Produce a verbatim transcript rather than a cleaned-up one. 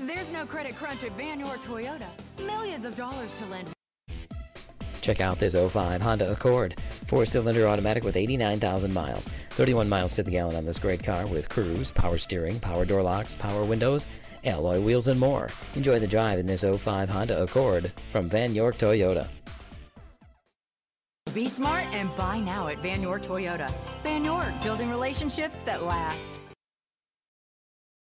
There's no credit crunch at Vann or Toyota. Millions of dollars to lend. Check out this oh five Honda Accord. Four-cylinder automatic with eighty-nine thousand miles. thirty-one miles to the gallon on this great car with cruise, power steering, power door locks, power windows, alloy wheels, and more. Enjoy the drive in this oh five Honda Accord from Vann York Toyota. Be smart and buy now at Vann York Toyota. Vann York, building relationships that last.